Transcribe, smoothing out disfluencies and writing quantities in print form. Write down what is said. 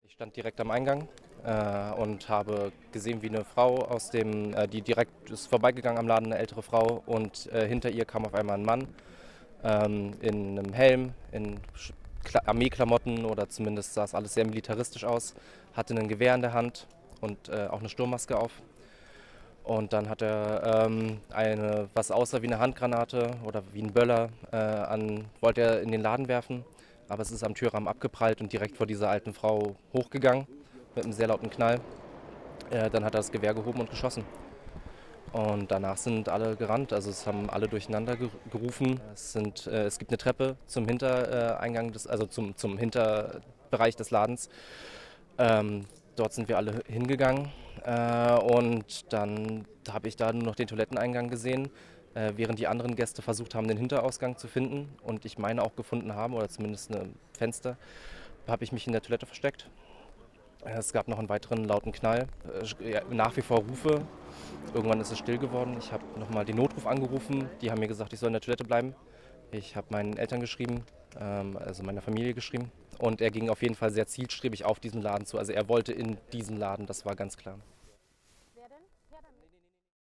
Ich stand direkt am Eingang und habe gesehen, wie eine Frau die direkt ist vorbeigegangen am Laden, eine ältere Frau, und hinter ihr kam auf einmal ein Mann in einem Helm, in Armeeklamotten, oder zumindest sah es alles sehr militaristisch aus, hatte ein Gewehr in der Hand und auch eine Sturmmaske auf. Und dann hat er was aussah wie eine Handgranate oder wie ein Böller, wollte er in den Laden werfen. Aber es ist am Türrahmen abgeprallt und direkt vor dieser alten Frau hochgegangen mit einem sehr lauten Knall. Dann hat er das Gewehr gehoben und geschossen. Und danach sind alle gerannt, also es haben alle durcheinander gerufen. Es gibt eine Treppe zum Hintereingang, also zum Hinterbereich des Ladens. Dort sind wir alle hingegangen und dann habe ich da nur noch den Toiletteneingang gesehen, während die anderen Gäste versucht haben, den Hinterausgang zu finden und ich meine auch gefunden haben, oder zumindest ein Fenster, habe ich mich in der Toilette versteckt. Es gab noch einen weiteren lauten Knall, ja, nach wie vor Rufe. Irgendwann ist es still geworden. Ich habe nochmal den Notruf angerufen. Die haben mir gesagt, ich soll in der Toilette bleiben. Ich habe meinen Eltern geschrieben, also meiner Familie geschrieben. Und er ging auf jeden Fall sehr zielstrebig auf diesen Laden zu. Also er wollte in diesen Laden, das war ganz klar.